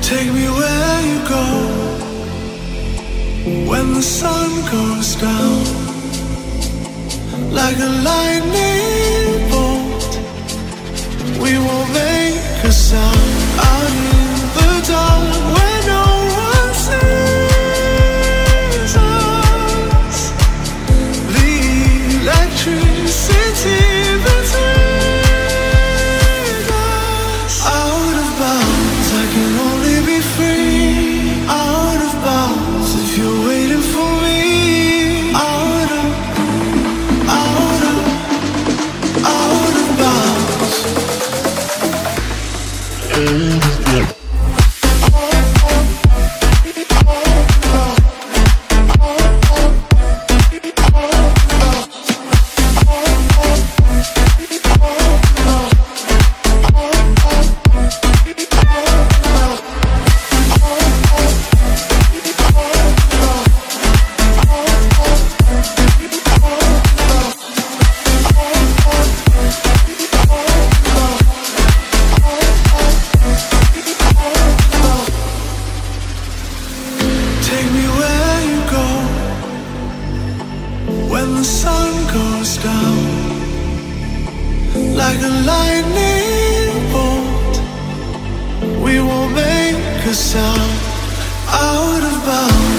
Take me where you go when the sun goes down, like a lightning bolt. We won't make a sound out in the dark where no one sees us. The electricity between us. Out of bounds, I can only be free. Out of bounds, if you're waiting for me. Out of bounds. Take me where you go when the sun goes down, like a lightning bolt. We won't make a sound. Out of bounds.